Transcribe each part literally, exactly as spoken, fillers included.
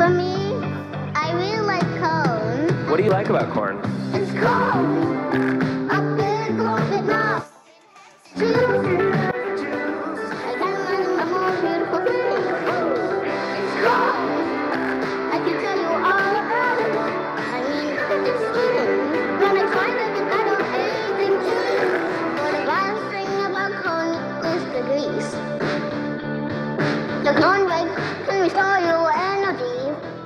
For me, I really like corn. What do you like about corn? It's corn. A big corn now. I can't imagine a more beautiful thing. It's corn. I can tell you all about it. I mean, it's sweet. When I try it, I don't anything to it. But the best thing about corn is the grease. The corn break can restore your energy.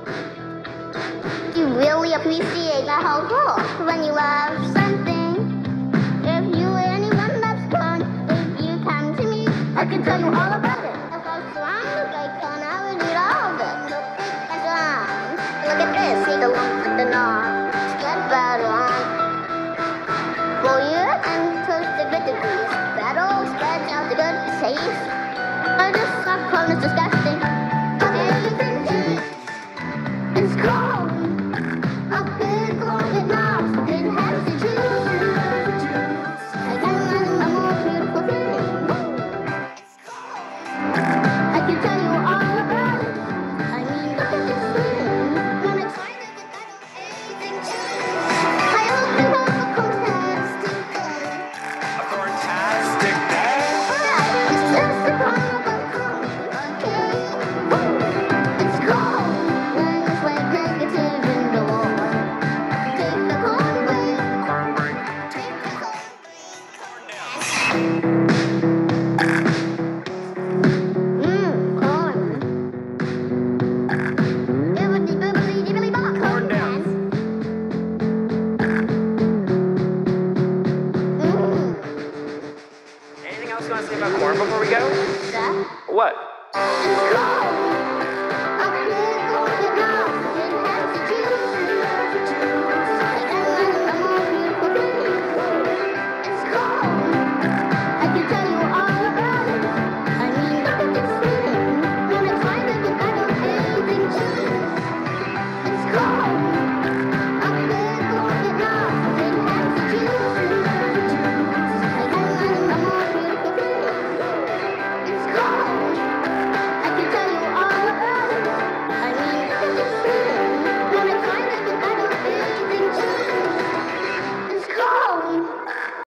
You really appreciate that whole course when you love something. If you anyone loves corn, if you come to me, I can tell you all about it.